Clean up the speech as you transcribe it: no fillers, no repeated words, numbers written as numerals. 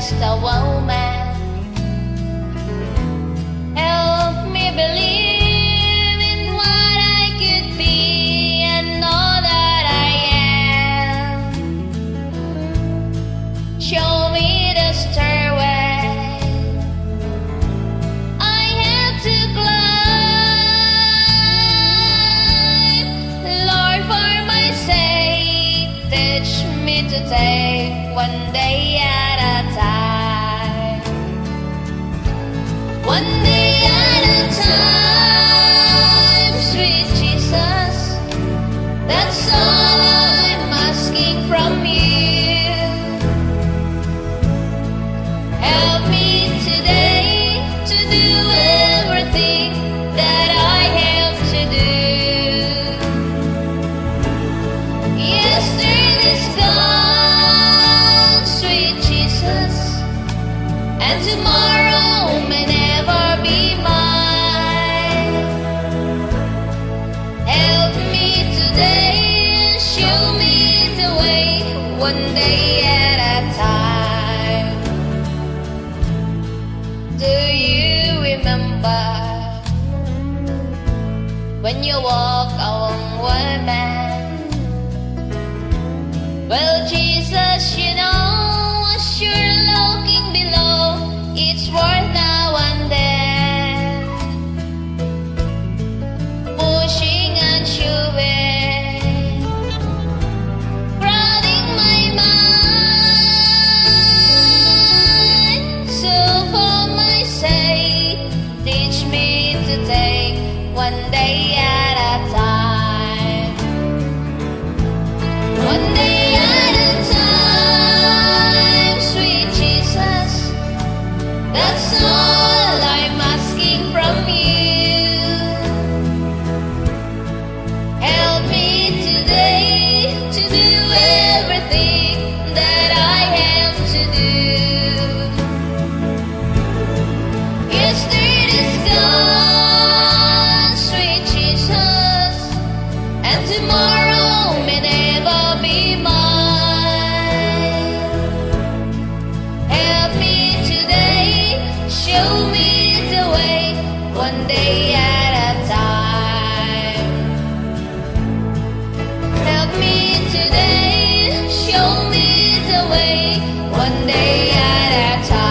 just a woman. Help me believe in what I could be and know that I am. Show me the stairway I have to climb. Lord, for my sake, teach me to take one day at a time. One day at a time, sweet Jesus, that's all I'm asking from you. Help me today to do everything that I have to do. Yesterday's gone, sweet Jesus, and tomorrow may never be mine. Help me today, show me the way, one day at a time. Do you remember when you walk along women? Well, Jesus, you know, as you're looking below, it's worth now and then, pushing and shoving, crowding my mind. So for my sake, teach me to take one day at a time. One day at a time, sweet Jesus, that's all I'm asking from you. Help me today to do everything that I have to do. Yesterday's gone, sweet Jesus, and tomorrow may never be mine. Help me today, show me the way, one day at a time. Help me today, show me the way, one day at a time.